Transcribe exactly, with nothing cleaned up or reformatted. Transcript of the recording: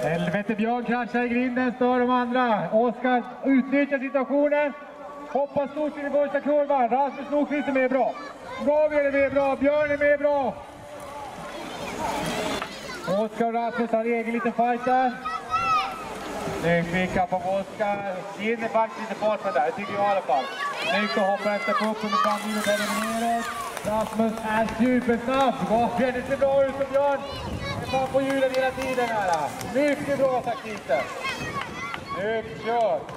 Helvete, Björn kraschar i grinden, stör de andra. Oskar utnyttjar situationen. Hoppas stort in i första kurvan. Rasmus Nordqvist är med bra. Gabriel är med bra. Björn är med bra. Oskar och Rasmus har egen liten fight där. Snyggt pickup av Oskar. Skinner faktiskt inte bort med där, det tycker jag i alla fall. Snyggt att hoppa efter på upp under framhjulet här neråt. Rasmus är supersnabb. Gabriel, det ser bra ut som Björn. Det är fan på hjulen hela tiden här. Mycket bra taktik där. Snyggt kört.